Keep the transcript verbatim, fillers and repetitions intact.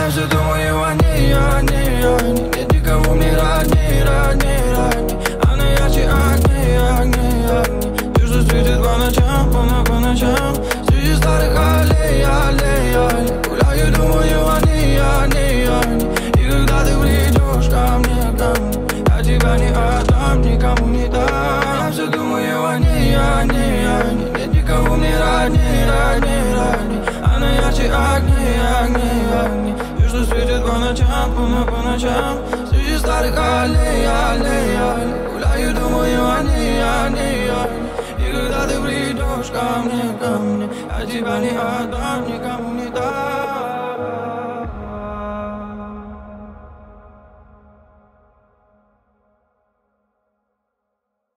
Я все думаю о ней, о ней, о ней. Нет никого мне родней, родней, родней. Она ярче огней, огней, огней. Ты что светит по ночам, по, по ночам. Среди старых аллей, аллей, аллей. Гуляю, думаю о ней, о ней, о ней. И когда ты придешь ко мне, ко мне, я тебя не отдам, никому не дам. Я все думаю о ней, о ней, о ней. Нет никого мне родней, родней, родней. Она ярче огней, огней, огней. Ты что светит по ночам, по, по ночам. Среди старых аллей, аллей, аллей. Гуляю, думаю о ней, о ней, о ней. И когда ты придешь ко мне, ко мне, я тебя не отдам, никому не дам.